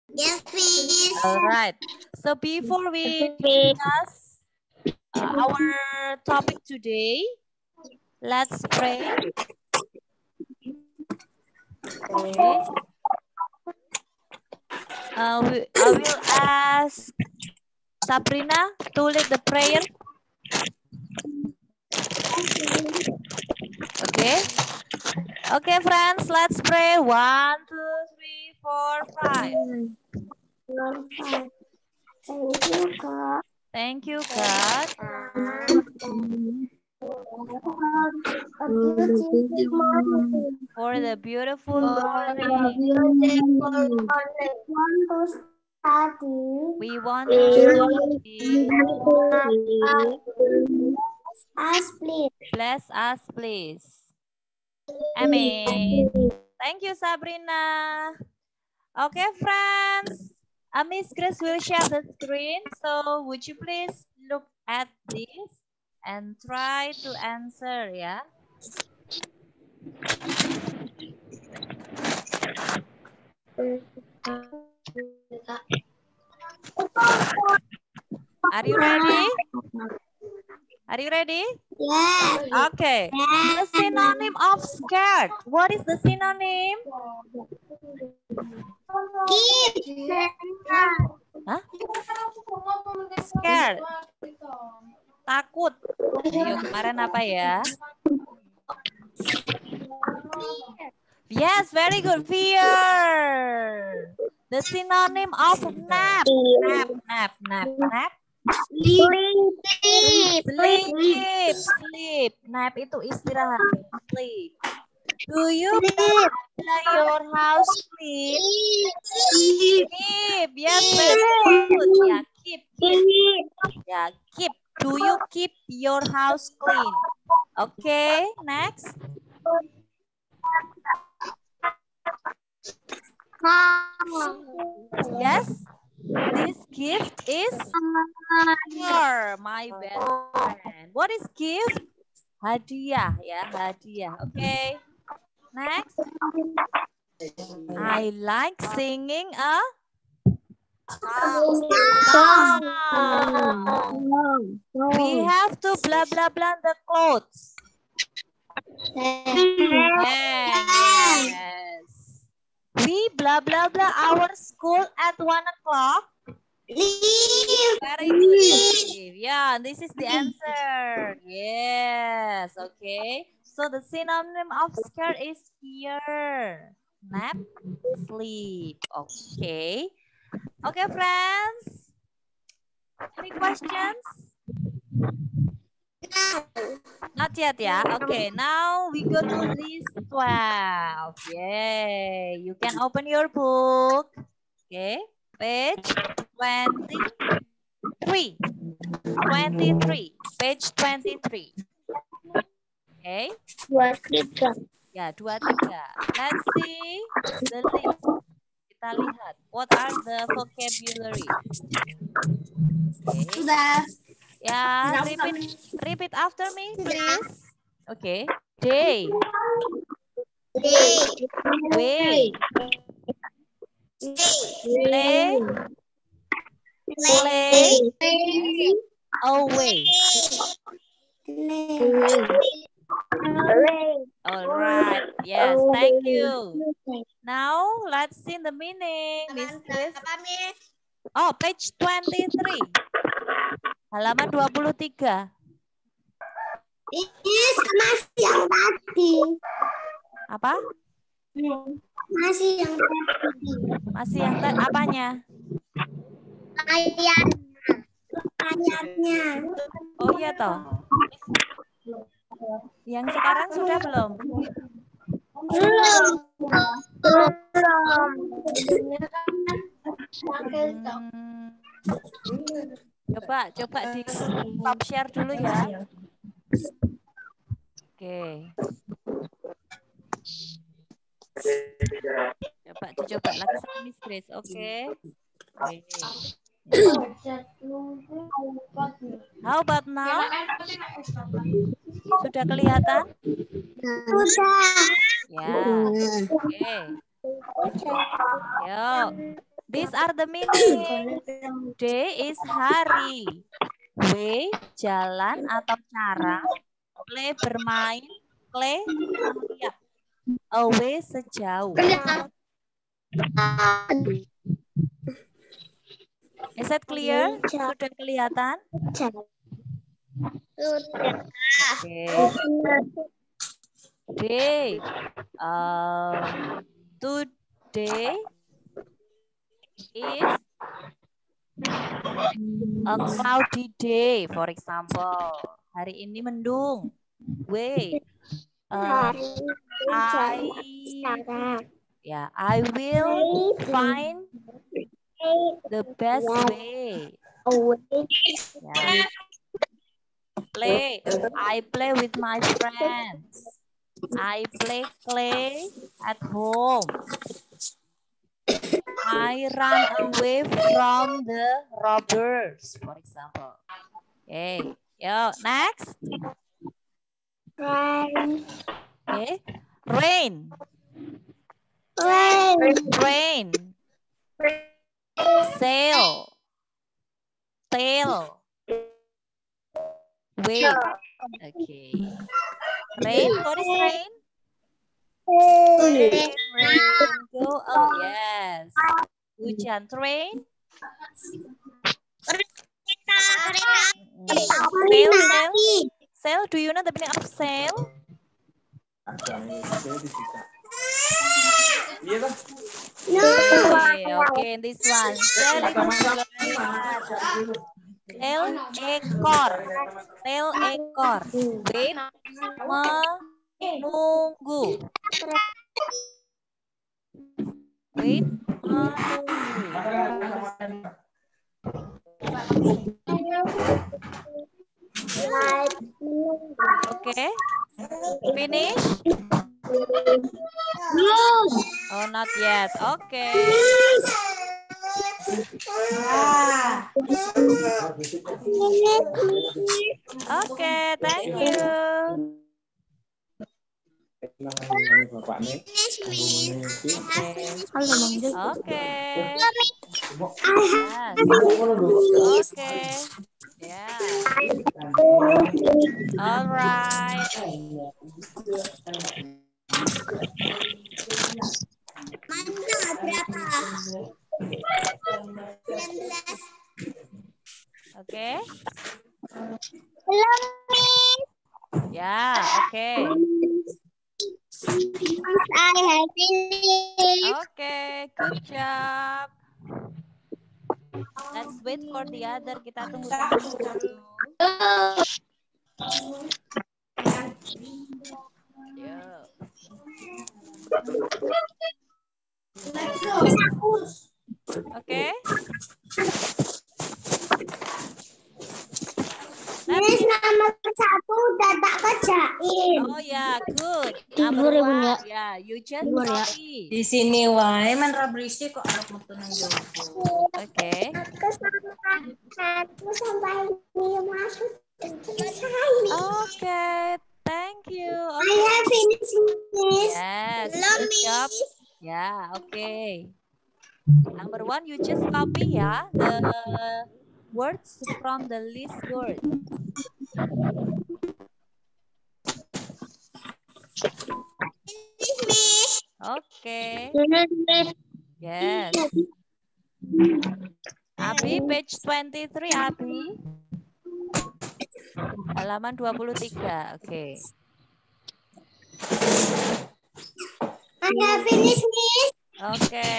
Yes, please. All right. So before we discuss our topic today, let's pray. Okay. I will ask Sabrina to lead the prayer. Okay. Okay, friends, let's pray. 1, 2, 3, 4, 5. Thank you, God. For the beautiful morning. We want to study. Bless us, please. Amen. Thank you, Sabrina. Okay, friends. Miss Grace will share the screen. So, would you please look at this and try to answer, ya? Are you ready? Are you ready? Yes. Okay. The synonym of scared. What is the synonym? Hah? Scared. Takut. Ayo, kemarin apa ya? Yes, very good. Fear. The synonym of nap. Nap. Sleep. Nap itu istirahat. Sleep. Do you play your house clean? Keep. Yes, very good. Ya, keep. Ya, keep. Do you keep your house clean? Okay, next. Yes, this gift is for my best friend. What is gift? Hadiah, ya, hadiah. Okay, next. I like singing a song. We have to blah blah blah the clothes. Yes. We blah blah blah our school at 1 o'clock. Very good. Yeah, this is the answer. Yes. Okay. So the synonym of scared is fear. Nap, sleep. Okay. Okay, friends. Any questions? Not yet, yeah. Okay, now we go to list 12. Yay. You can open your book. Okay, page 23. 23. Page 23. Okay. 23. Ya, 23. Let's see the list. Kita lihat. What are the vocabulary? Okay. Sudah. Ya, repeat after me, please. Okay. Day. Way. Play. Away. All right. Yes, thank you. Now, let's see the meaning, Miss Chris. Oh, page 23. Halaman 23. Ini masih yang tadi. Apa? Masih yang tadi. Masih yang tadi. Apanya? Ayatnya. Oh iya toh. Yang sekarang sudah belum? Belum. Coba di stop share dulu ya. Oke. Coba dicoba lagi sama Miss Grace. Oke. How about now? Sudah kelihatan? Sudah. Ya. Oke. Yuk. These are the meaning. Day is hari. Way, jalan atau cara. Play, bermain. Play, melihat. Away, sejauh. Is that clear? Sudah kelihatan? Okay. Day. Today is a cloudy day, for example. Hari ini mendung. Wait. I will find the best way. Yeah. Play. I play with my friends. I play clay at home. I run away from the robbers, for example. Okay. Yo, next. Rain. Okay. Rain. Rain. Sail. Tail. Wait. Okay. Rain. What is rain? Rain. Go. Oh, yes. Hujan. Rain. Sail. Sail. Sail. Do you know the meaning of sail? Okay, this one. Sail ekor. Sail ekor. Wait, menunggu. Wait, menunggu. Okay, finish? Oh, not yet. Okay. Okay, thank you. Okay. Okay. Yeah. All right. Okay. Yeah, okay. Okay, good job. Let's wait for the other. Kita tunggu dulu. Yeah. Okay. Miss, nomor 1 udah tak kerjain. Oh ya, good. Number 1, ya, you just copy. Di sini wae man ra berisik kok arep metu nang jowo. Oke. 1 sampai 5 Oke, thank you. I have finished, Miss. Yes, good job. Ya, oke. Number 1, you just copy ya the words from the list word. Oke. Yes. Abi, page 23, Abi. Halaman 23, oke. I have finished, Miss. Oke.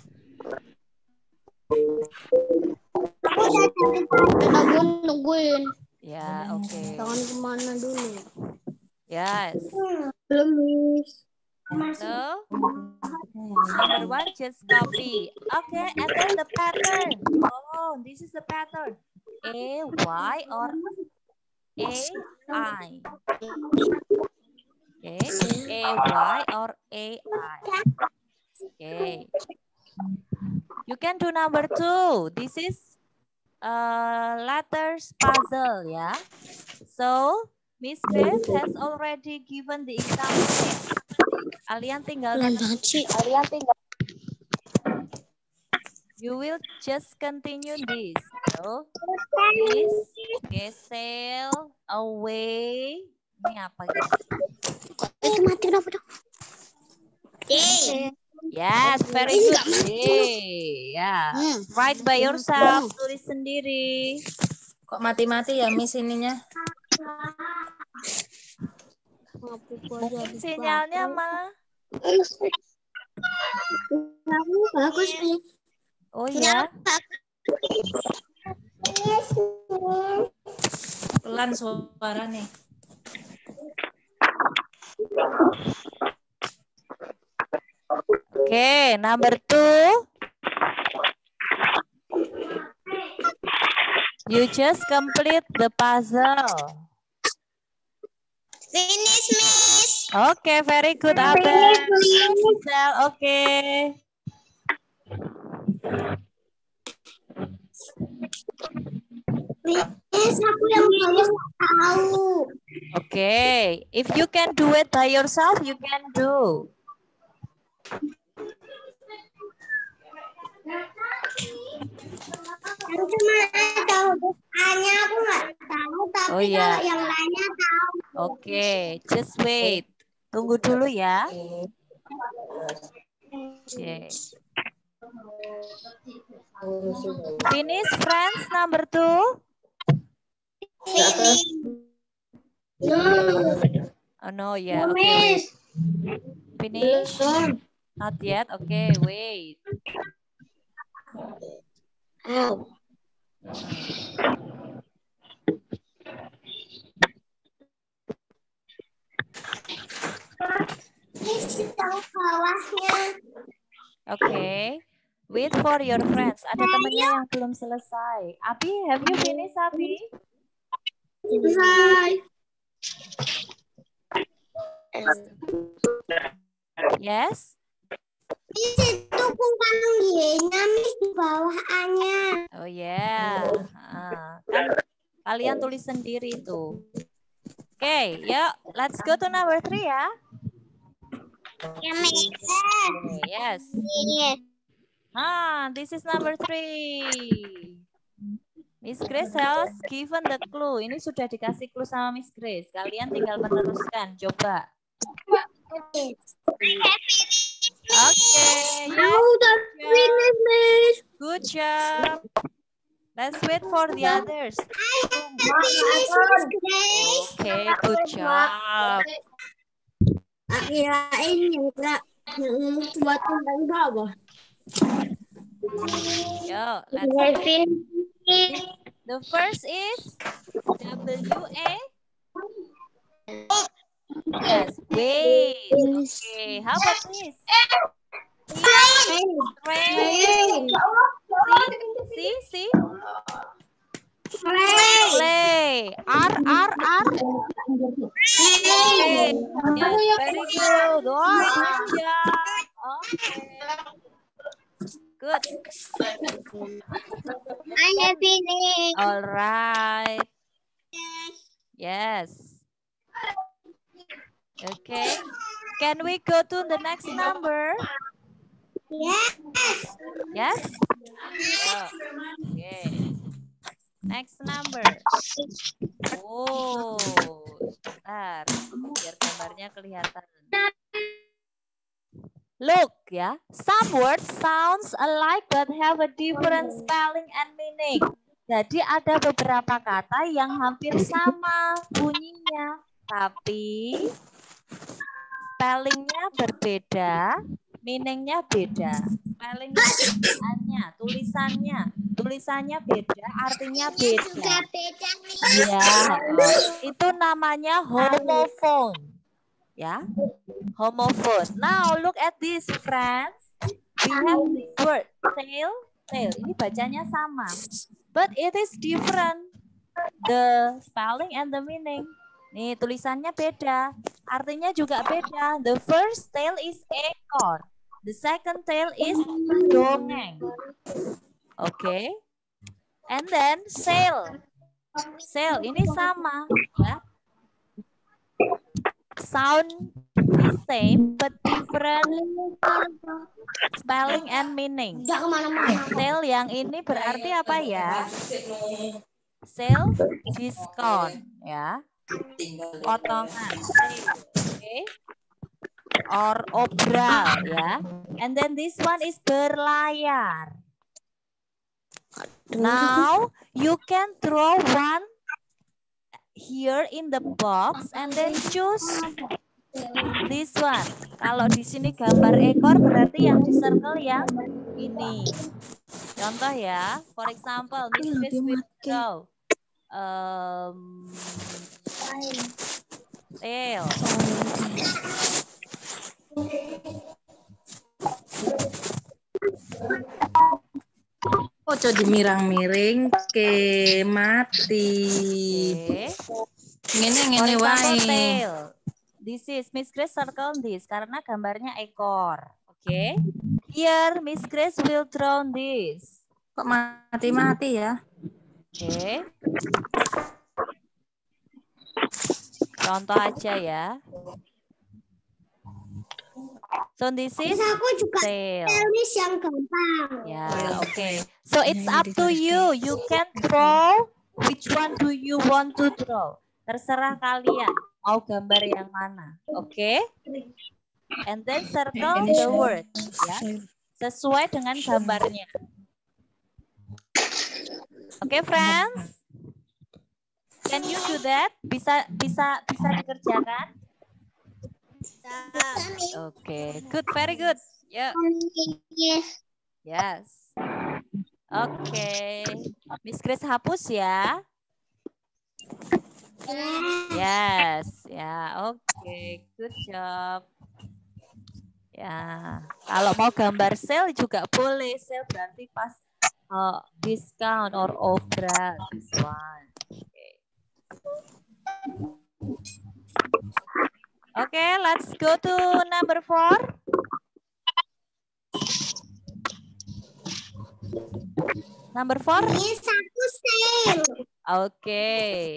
Aku nungguin. Ya, oke. Jangan kemana dulu. Yes. Belum, Miss. So, number 1, just copy. Okay, and then the pattern. Oh, this is the pattern. A, Y, or A, I. Okay, A, Y, or A, I. Okay. You can do number 2. This is letters puzzle, ya. So, Miss Grace has already given the example. Kalian tinggal You will just continue this. So, this, okay, sail away. Ini apa gitu? Itu mati kenapa dong? Yes, very good. Ya, write by yourself. Tulis sendiri. Kok mati-mati ya Miss ininya? Mungkin sinyalnya mah. Bagus nih. Oh ya. Pelan suara nih. Okay, number 2. You just complete the puzzle. Finish, Miss. Okay, very good, Abel. Giselle, okay. Miss, aku yang harus tahu. Okay, if you can do it by yourself, you can do. Yang cuma tahu hanya aku nggak tahu, tapi Oh, ya. kalau yang lainnya tahu. Okay, just wait. Tunggu dulu ya. Okay. Finish, friends, number 2. Oh no, yeah. Okay, wait. Finish? Not yet. Okay, wait. Miss, tahu bawahnya. Okay. Wait for your friends. Ada temannya yang belum selesai. Abi, have you finished, Abi? Selesai. Yes? Miss, itu bukan Y-nya, Miss, di bawah A-nya. Oh yeah. Kan kalian tulis sendiri tuh. Okay, yuk. Let's go to number 3 ya. Ya, Miss. Okay, yes. Yes. This is number 3. Miss Grace has given the clue. Ini sudah dikasih clue sama Miss Grace. Kalian tinggal meneruskan. Coba. Okay. Yes. Good job. Let's wait for the others. Okay, good job. Kirain yang buat dari bawah. Yo, let's see. The first is W-A. Yes, wait. Okay, how about this? Train. See? Play. R. Okay. Yes, very good. Oh, good job. Okay. Good. I have finished. All right. Yes. Okay. Can we go to the next number? Yes. Yes? Oh, okay. Next number. Oh, bentar. Biar gambarnya kelihatan. Look ya, some words sounds alike but have a different spelling and meaning. Jadi ada beberapa kata yang hampir sama bunyinya, tapi spellingnya berbeda, meaningnya beda. Spellingnya, tulisannya beda, artinya beda. Ya, itu namanya homophone. Ya, homophone. Now look at this, friends. We have this word tail. Ini bacanya sama, but it is different. The spelling and the meaning. Nih tulisannya beda, artinya juga beda. The first tail is ekor. The second tail is dongeng. Okay. And then sail. Sail ini sama, ya. Sound the same but different spelling and meaning. Udah kemana-mana. Sale yang ini berarti apa ya? Sale, diskon, ya. Potongan, sale, okay? Or obral, ya. And then this one is berlayar. Now you can draw one here in the box and then choose this one. Kalau di sini gambar ekor berarti yang di circle yang ini. Contoh ya, for example, Miss Chris will draw tail. Ojo dimirang-miring ke mati. Okay. Ngene For example, wae. tail. This is Miss Grace circle this karena gambarnya ekor. Oke. Here Miss Grace will draw this. Kok mati-mati ya? Oke. Contoh aja ya. So this is Aku juga tail. tulis yang gampang. Ya, oke. So it's up to you. You can draw. Which one do you want to draw? Terserah kalian. Mau gambar yang mana? Oke? And then circle the word. Ya. Sesuai dengan gambarnya. Oke, friends? Can you do that? Bisa dikerjakan? Oke, good, very good. Yeah. Yes. Oke. Miss Grace hapus ya. Yes, ya, oke, good job. Ya, kalau mau gambar sale juga boleh. Sale berarti pas discount or obral, this one. Okay, let's go to number 4. Number 4. Ini satu sale. Oke.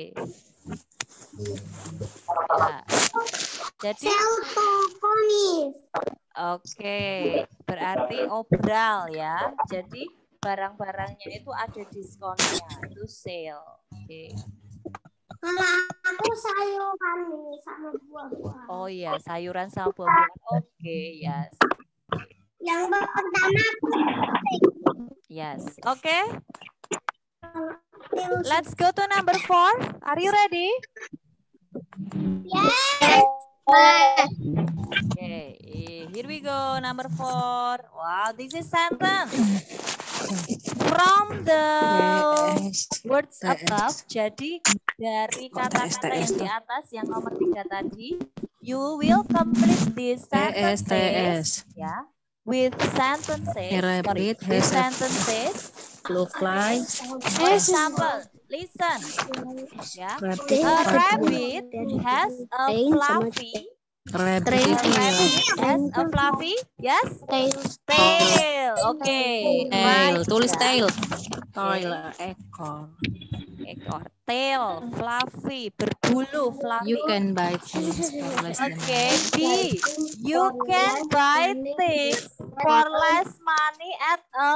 Ya. Jadi Sale toko nih. oke, berarti obral ya. Jadi barang-barangnya itu ada diskonnya, itu sale. Oke. Kalau aku sayuran nih sama buah-buahan. Oh iya, sayuran sama buah-buahan. Oke, yes. Yang pertama Yes. Oke. Let's go to number 4. Are you ready? yes. Okay, here we go. Number 4. Wow, this is sentence. From the words above, jadi dari kata-kata yang di atas, yang nomor 3 tadi, you will complete this sentences, ya, with sentences. Sorry, with sentences. Look like. For example, listen. Ya, a rabbit has a fluffy. Rabbit has a fluffy, yes, tail. Oke, tail, tulis ya. tail. Tail, ekor. Ekor, tail, fluffy, berbulu, fluffy. You can buy things for less than Oke, B. You can buy things for less money at a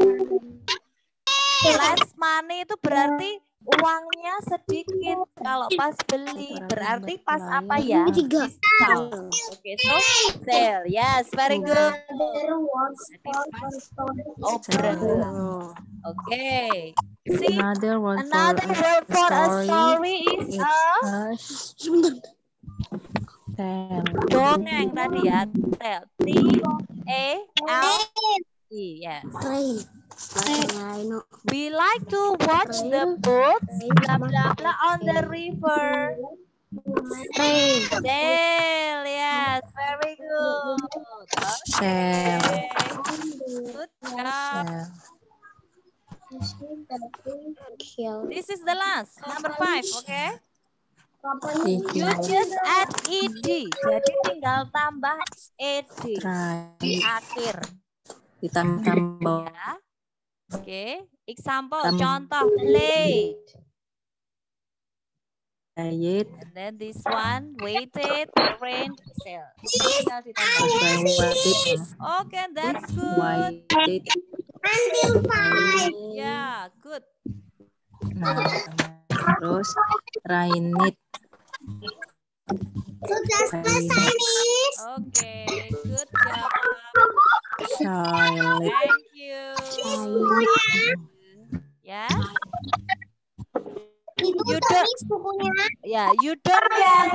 less money itu berarti uangnya sedikit. Kalau pas beli berarti pas apa ya? Discount. Oke, so sale. Yes, very good. Oke. See, Another word for a story is a dongeng tadi ya. Tell. T-A-L-E. Yes. We like to watch the boats blah blah blah on the river. Sail. Yes, very good. Okay. Good job. This is the last, number 5, okay? You just add ed, jadi tinggal tambah ed di akhir. Ditambah. Ya. Oke, example, contoh, played. Diet. And then this one, waited, arranged, sell. Tinggal ditambah. Waited. Okay, that's good. Waited. Until 5. Yeah, good. Nah, terus rainit. Sudah selesai, Miss. Okay, good job. Silent. Thank you. Ya. Itu You tuh, don't- Miss, bukunya. Ya, you don't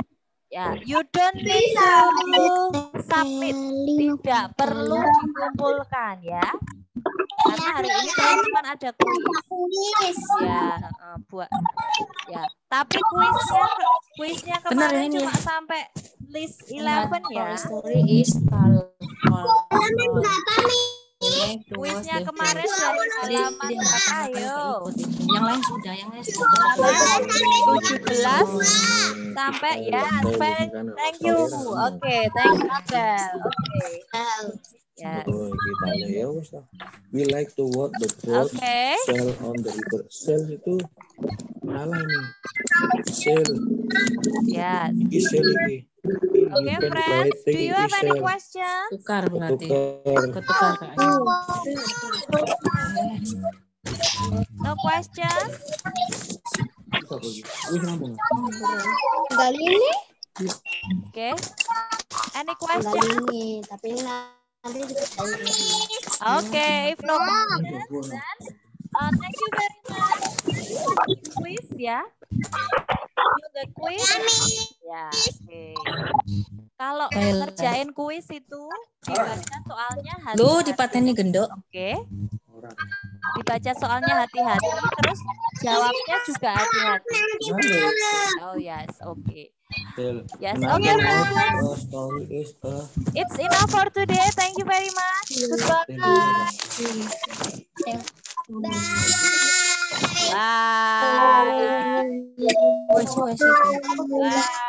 need to submit. Tidak perlu dikumpulkan ya. Karena hari ini teman-teman ada kuis. Kuis. Ya, buat ya. Tapi kuisnya Benar kemarin ini cuma ya. sampai list 11 ya. Story is Halaman berapa, Miss? Kuisnya kemarin dari halaman berapa? Ayo. Yang lain sudah, Halaman 17 sampai ya. Thank you. Oke, thank you Abel. Oke. Yes. We like to walk the boat, Oke. sail on the river. Sail itu salah ini. Sail, Yes. ini sail ini. Okay, friends. Do you have any questions? Tukar berarti. Tukar. Ketukar kayaknya. No questions? Enggak ini. Okay. Any questions? Ini, tapi nanti Okay, if no questions, then thank you very much. Quiz ya. You the quiz? Ya, oke. Kalau ngerjain kuis itu dibaca soalnya hati-hati. Lu dipateni gendok. Oke. Dibaca soalnya hati-hati, terus jawabnya juga hati-hati. Oh yes, oke. Yes, okay, friends. Story is It's enough for today. Thank you very much. Goodbye. Bye. Wes. Bye.